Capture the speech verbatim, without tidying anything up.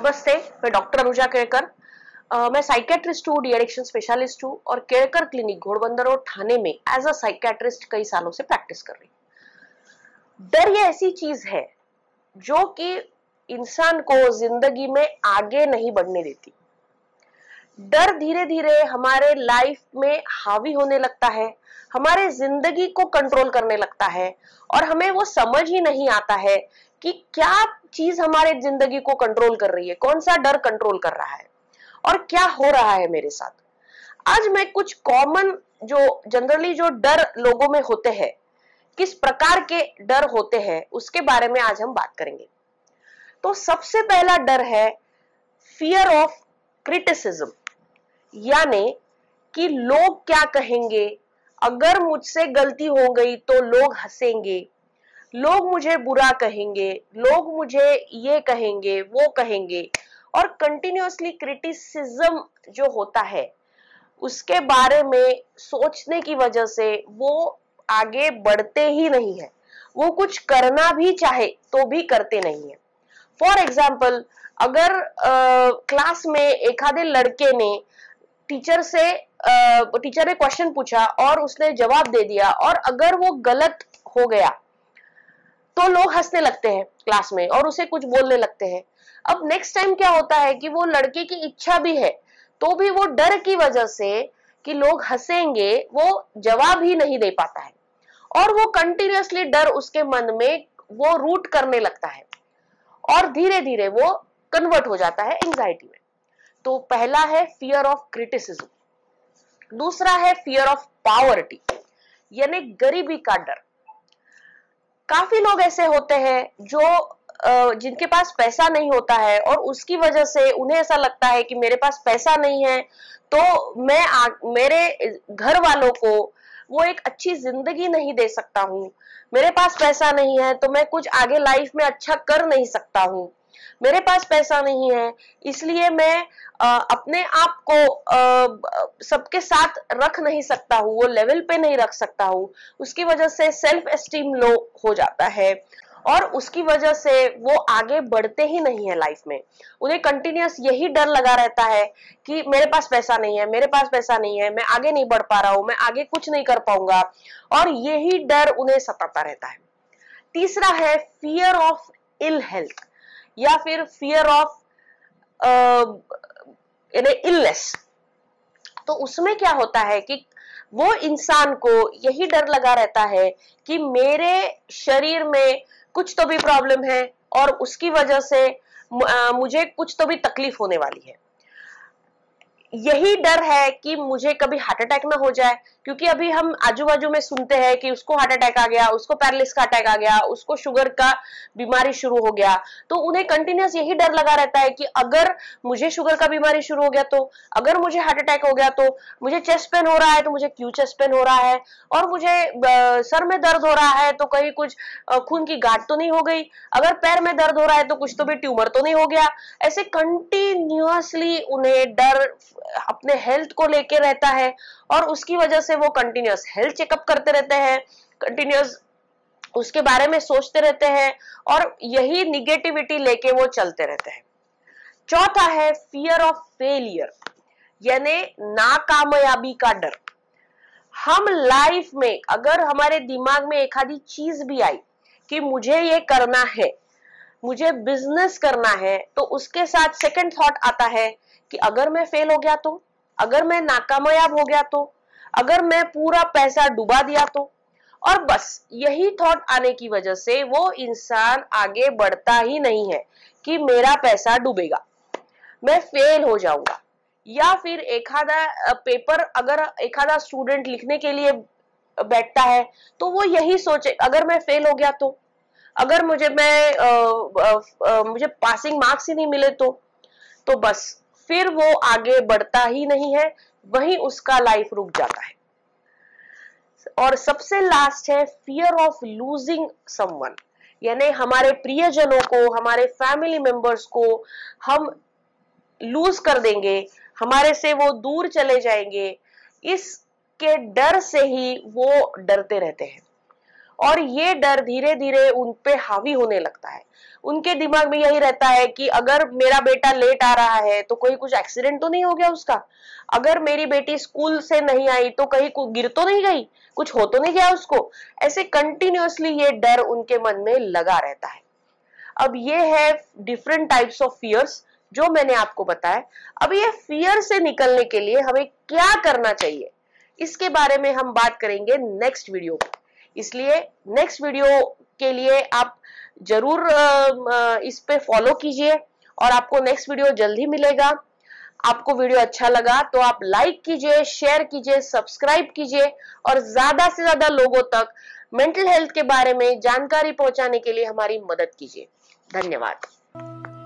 नमस्ते, मैं डॉक्टर अनुजा केड़कर। अ, मैं साइकेट्रिस्ट हूँ, डी एडिक्शन स्पेशलिस्ट हूँ और केड़कर क्लिनिक घोड़बंदर रोड ठाणे में एज अ साइकेट्रिस्ट कई सालों से प्रैक्टिस कर रही हूँ। डर ये ऐसी चीज है जो कि इंसान को जिंदगी में आगे नहीं बढ़ने देती। डर धीरे धीरे हमारे लाइफ में हावी होने लगता है, हमारे जिंदगी को कंट्रोल करने लगता है और हमें वो समझ ही नहीं आता है कि क्या चीज हमारे जिंदगी को कंट्रोल कर रही है, कौन सा डर कंट्रोल कर रहा है और क्या हो रहा है मेरे साथ। आज मैं कुछ कॉमन जो जनरली जो डर लोगों में होते हैं, किस प्रकार के डर होते हैं, उसके बारे में आज हम बात करेंगे। तो सबसे पहला डर है फियर ऑफ क्रिटिसिज्म, यानी कि लोग क्या कहेंगे, अगर मुझसे गलती हो गई तो लोग हंसेंगे, लोग मुझे बुरा कहेंगे, लोग मुझे ये कहेंगे वो कहेंगे। और कंटिन्यूअसली क्रिटिसिज्म जो होता है उसके बारे में सोचने की वजह से वो आगे बढ़ते ही नहीं है, वो कुछ करना भी चाहे तो भी करते नहीं है। फॉर एग्जाम्पल, अगर क्लास में एक आधे लड़के ने टीचर से टीचर ने क्वेश्चन पूछा और उसने जवाब दे दिया और अगर वो गलत हो गया तो लोग हंसने लगते हैं क्लास में और उसे कुछ बोलने लगते हैं। अब नेक्स्ट टाइम क्या होता है कि वो लड़के की इच्छा भी है तो भी वो डर की वजह से कि लोग हंसेंगे वो जवाब ही नहीं दे पाता है और वो कंटिन्यूअसली डर उसके मन में वो रूट करने लगता है और धीरे धीरे वो कन्वर्ट हो जाता है एंजाइटी में। तो पहला है फियर ऑफ क्रिटिसिज्म, दूसरा है फियर ऑफ पॉवर्टी यानी गरीबी का डर। काफी लोग ऐसे होते हैं जो जिनके पास पैसा नहीं होता है और उसकी वजह से उन्हें ऐसा लगता है कि मेरे पास पैसा नहीं है तो मैं आ, मेरे घर वालों को वो एक अच्छी जिंदगी नहीं दे सकता हूँ, मेरे पास पैसा नहीं है तो मैं कुछ आगे लाइफ में अच्छा कर नहीं सकता हूँ, मेरे पास पैसा नहीं है इसलिए मैं आ, अपने आप को सबके साथ रख नहीं सकता हूँ, वो लेवल पे नहीं रख सकता हूँ। उसकी वजह से सेल्फ एस्टीम लो हो जाता है और उसकी वजह से वो आगे बढ़ते ही नहीं है लाइफ में। उन्हें कंटिन्यूअस यही डर लगा रहता है कि मेरे पास पैसा नहीं है, मेरे पास पैसा नहीं है, मैं आगे नहीं बढ़ पा रहा हूँ, मैं आगे कुछ नहीं कर पाऊंगा और यही डर उन्हें सताता रहता है। तीसरा है फियर ऑफ इल हेल्थ या फिर फियर ऑफ इलनेस। तो उसमें क्या होता है कि वो इंसान को यही डर लगा रहता है कि मेरे शरीर में कुछ तो भी प्रॉब्लम है और उसकी वजह से मुझे कुछ तो भी तकलीफ होने वाली है। यही डर है कि मुझे कभी हार्ट अटैक ना हो जाए, क्योंकि अभी हम आजू बाजू में सुनते हैं कि उसको हार्ट अटैक आ गया, उसको पैरालिसिस का अटैक आ गया, उसको शुगर का बीमारी शुरू हो गया। तो उन्हें कंटिन्यूअस यही डर लगा रहता है कि अगर मुझे शुगर का बीमारी शुरू हो गया तो, अगर मुझे हार्ट अटैक हो गया तो, मुझे चेस्ट पेन हो रहा है तो मुझे क्यों चेस्ट पेन हो रहा है, और मुझे आ, सर में दर्द हो रहा है तो कहीं कुछ आ, खून की गांठ तो नहीं हो गई, अगर पैर में दर्द हो रहा है तो कुछ तो भी ट्यूमर तो नहीं हो गया। ऐसे कंटिन्यूअसली उन्हें डर अपने हेल्थ को लेके रहता है और उसकी वजह से वो कंटिन्यूअस हेल्थ चेकअप करते रहते हैं, कंटिन्यूअस उसके बारे में सोचते रहते हैं और यही निगेटिविटी लेके वो चलते रहते हैं। चौथा है फियर ऑफ फेलियर यानी नाकामयाबी का डर। हम लाइफ में अगर हमारे दिमाग में एक आधी चीज भी आई कि मुझे ये करना है, मुझे बिजनेस करना है, तो उसके साथ सेकंड थॉट आता है कि अगर मैं फेल हो गया तो, अगर मैं नाकामयाब हो गया तो, अगर मैं पूरा पैसा डुबा दिया तो। और बस यही थॉट आने की वजह से वो इंसान आगे बढ़ता ही नहीं है कि मेरा पैसा डूबेगा, मैं फेल हो जाऊंगा। या फिर एक आधा पेपर अगर एक आधा स्टूडेंट लिखने के लिए बैठता है तो वो यही सोचे अगर मैं फेल हो गया तो, अगर मुझे मैं आ, आ, आ, मुझे पासिंग मार्क्स ही नहीं मिले तो तो बस फिर वो आगे बढ़ता ही नहीं है, वहीं उसका लाइफ रुक जाता है। और सबसे लास्ट है फियर ऑफ लूजिंग समवन यानी हमारे प्रियजनों को, हमारे फैमिली मेंबर्स को हम लूज कर देंगे, हमारे से वो दूर चले जाएंगे, इसके डर से ही वो डरते रहते हैं। और ये डर धीरे धीरे उन पे हावी होने लगता है। उनके दिमाग में यही रहता है कि अगर मेरा बेटा लेट आ रहा है तो कोई कुछ एक्सीडेंट तो नहीं हो गया उसका, अगर मेरी बेटी स्कूल से नहीं आई तो कहीं गिर तो नहीं गई, कुछ हो तो नहीं गया उसको। ऐसे कंटिन्यूअसली ये डर उनके मन में लगा रहता है। अब ये है डिफरेंट टाइप्स ऑफ फियर्स जो मैंने आपको बताया। अब ये फियर से निकलने के लिए हमें क्या करना चाहिए, इसके बारे में हम बात करेंगे नेक्स्ट वीडियो में। इसलिए नेक्स्ट वीडियो के लिए आप जरूर इस पे फॉलो कीजिए और आपको नेक्स्ट वीडियो जल्दी मिलेगा। आपको वीडियो अच्छा लगा तो आप लाइक कीजिए, शेयर कीजिए, सब्सक्राइब कीजिए और ज्यादा से ज्यादा लोगों तक मेंटल हेल्थ के बारे में जानकारी पहुंचाने के लिए हमारी मदद कीजिए। धन्यवाद।